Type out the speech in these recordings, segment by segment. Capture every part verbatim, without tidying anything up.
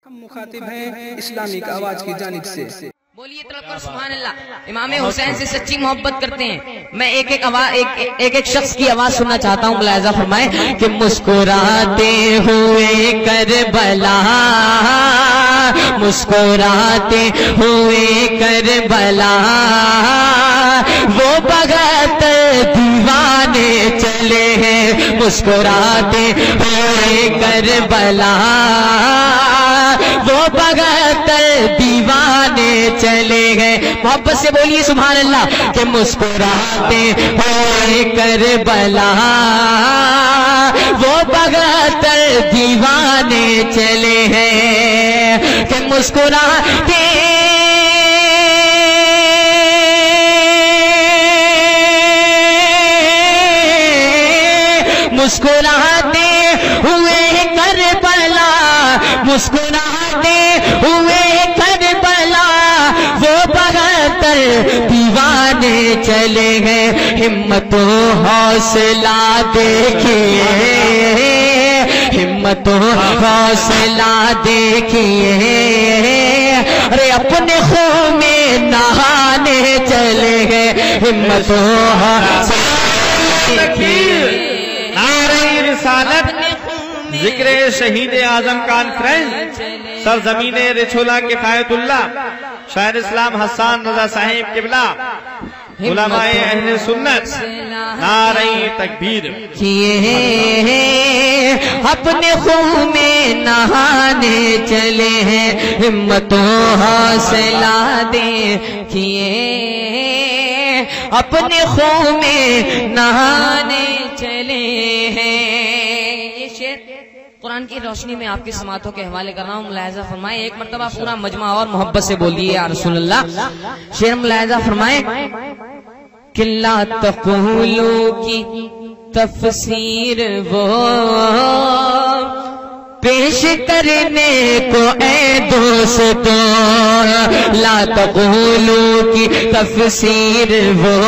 ہم مخاطب ہیں اسلامک آواز کی جانب سے بولیے طلب کر سبحان اللہ۔ امام حسین سے سچی محبت کرتے ہیں۔ میں ایک ایک آواز ایک ایک ایک شخص کی آواز سننا چاہتا ہوں، ملاحظہ فرمائیں کہ مسکراتے ہوئے کربلا، مسکراتے ہوئے کربلا، وہ بغت دیوانے چلے ہیں، مسکراتے ہوئے کربلا، وہ بغت دیوانے چلے گئے۔ محبت سے بولیے سبحان اللہ کہ مسکراتے ہوئے کربلا، وہ بغتر دیوانے چلے ہیں، کہ مسکراتے مسکراتے ہوئے کربلا، مسکراتے ہوئے کربلا، وہ بغتر دیوانے چلے گئے۔ ہمت و حوصلہ دیکھیے، ہمت و حوصلہ دیکھیے، ارے اپنے خون میں نہانے چلے گئے، ہمت و حوصلہ دیکھیے۔ نعرہ رسالت، ذکر شہید اعظم کانفرنس، سرزمین رچھولا کفایت اللہ، شاعر اسلام حسان رضا صاحب قبلہ، علماء اہل سنت، نعرہ تکبیر۔ اپنے خون میں نہانے چلے ہیں، ہمت و حوصلہ دیکھیے، اپنے خون میں نہانے چلے ہیں۔ یہ شعر قرآن کی روشنی میں آپ کی سماعتوں کے حوالے کر رہا ہوں، ملاحظہ فرمائیں۔ ایک مرتبہ پورا مجمع اور محبت سے بولیے یا رسول اللہ۔ شعر ملاحظہ فرمائیں کہ لا تقولوا کی تفسیر وہ پیش کرنے کو اے دوستو، لا تقولوا کی تفسیر وہ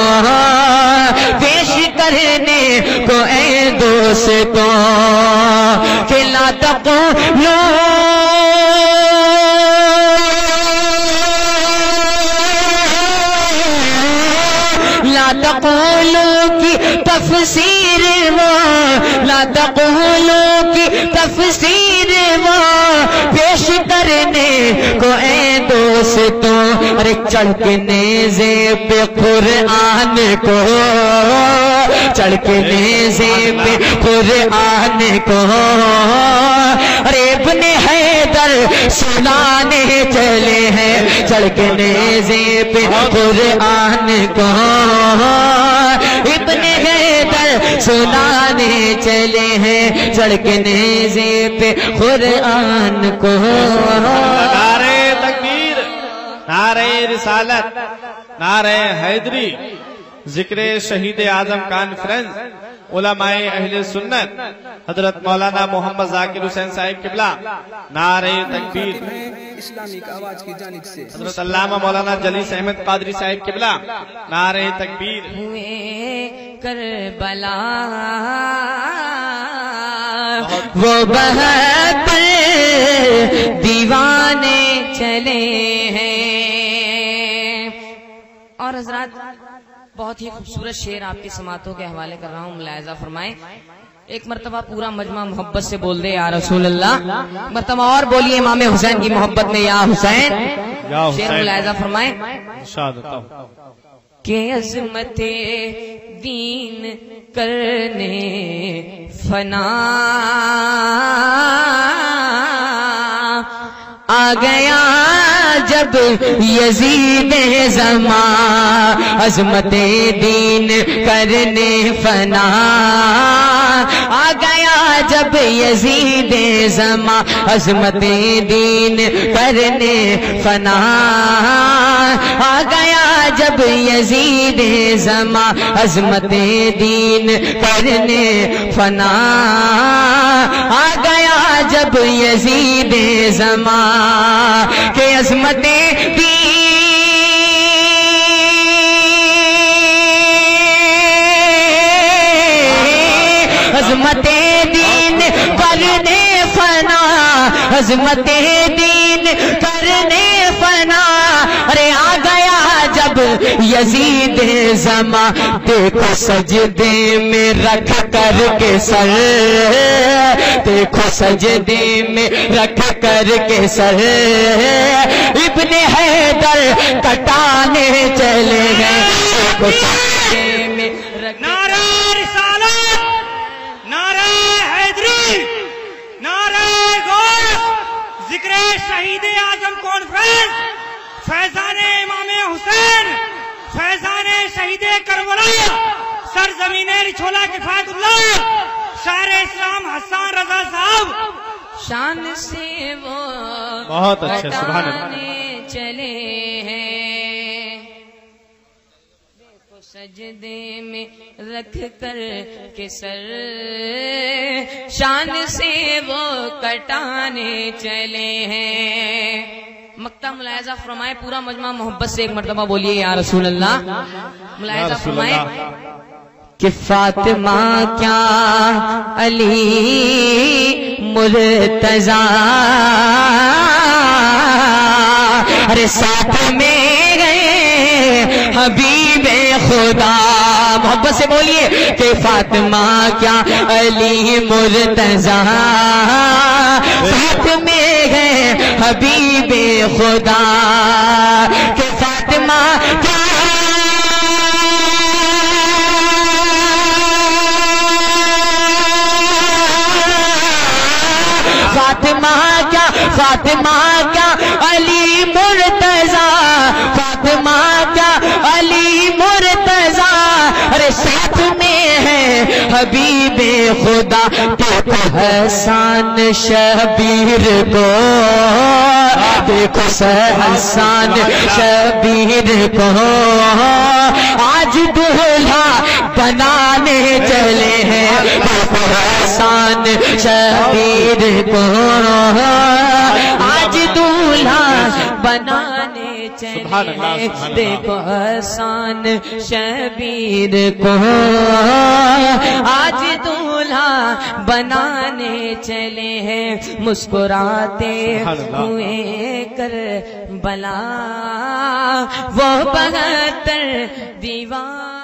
پیش کرنے کو اے دوستو، کہ لا تقولوا لا تقولوا کی تفسیر وہ، لا تقولوا کی تفسیر وہ پیش کرنے کو اے دوستو، ارے چڑھ کے نیزے پہ قرآن کو، چڑھ کے نیزے پہ قرآن کو، ارے ابن حیدر سنانے چلے ہیں، چڑھ کے نیزے پہ قرآن کو، ابن حیدر سنانے چلے ہیں، چڑھ کے نیزے پہ قرآن کو۔ نعرہ تکبیر، نعرہ رسالت، نعرہ حیدری، ذکر شہید اعظم کانفرنس، علماء اہل سنت، حضرت مولانا محمد ذاکر حسین صاحب قبلہ، نعرہ تکبیر۔ اسلامک آواز کی جانب سے حضرت علامہ مولانا جلیس احمد قادری صاحب قبلہ، نعرہ تکبیر۔ ہوئے کربلا، وہ بہتر دیوانے چلے ہیں۔ اور حضرات بہت ہی خوبصورت شعر آپ کی سماعتوں کے حوالے کر رہا ہوں، ملاحظہ فرمائیں۔ ایک مرتبہ پورا مجمع محبت سے بول دے یا رسول اللہ، مرتبہ اور بولیے امام حسین کی محبت میں یا حسین۔ شعر ملاحظہ فرمائیں کہ عظمت دین کرنے فنا آ گیا جب یزید زمان، عظمت دین کرنے فنا آ گیا جب یزید زمان، عظمت دین کرنے فنا آ گیا جب یزید زمان، عظمت دین کرنے فنا آ گیا جب یزید زمان، کہ عظمت دین عظمت دین کرنے فنا عظمت دین کرنے فنا، ارے آ گیا جب یزید زماں، دیکھو سجدے میں رکھ کر کے سر، دیکھو سجدے میں رکھ کر کے سر، ابن حیدر کٹانے چلے گئے، دیکھو سجدے میں رکھ۔ نعرہ رسالت، نعرہ حیدری، نعرہ غوث، ذکر شہید اعظم کانفرنس، فیضان امام حسین، فیضان شہید کربلا، سرزمین رچھولا کفایت اللہ، شاعر اسلام حسان رضا صاحب، شان سے وہ بہت اچھا، سبحان اللہ۔ کٹانے چلے ہیں، دیکھو سجدے میں رکھ کر کے سر، شان سے وہ کٹانے چلے ہیں۔ مکتہ ملاحظہ فرمائے، پورا مجمع محبت سے ایک مرتبہ بولیے یا رسول اللہ۔ ملاحظہ فرمائے کہ فاطمہ کیا علی مرتضیٰ، ارے ساتھ میں گئے حبیب خدا، محبت سے بولیے کہ فاطمہ کیا علی مرتضیٰ، ساتھ میں گئے حبیب خدا، کہ فاطمہ کیا فاطمہ کیا فاطمہ کیا علی مرتضیٰ، فاطمہ کیا علی مرتضیٰ، ارے ساتھ میں ہے حبیب خدا، دیکھو حسان شبیر کو، دیکھو حسان شبیر کو، آج دولہا بنانے چلے ہیں، دیکھو حسان شبیر کو، آج دولہا بنانے چلے ہیں، دیکھو حسان شبیر کو، آج دولہا بنانے چلے ہیں، مسکراتے ہوئے کر بلا وہ بہتر دیوار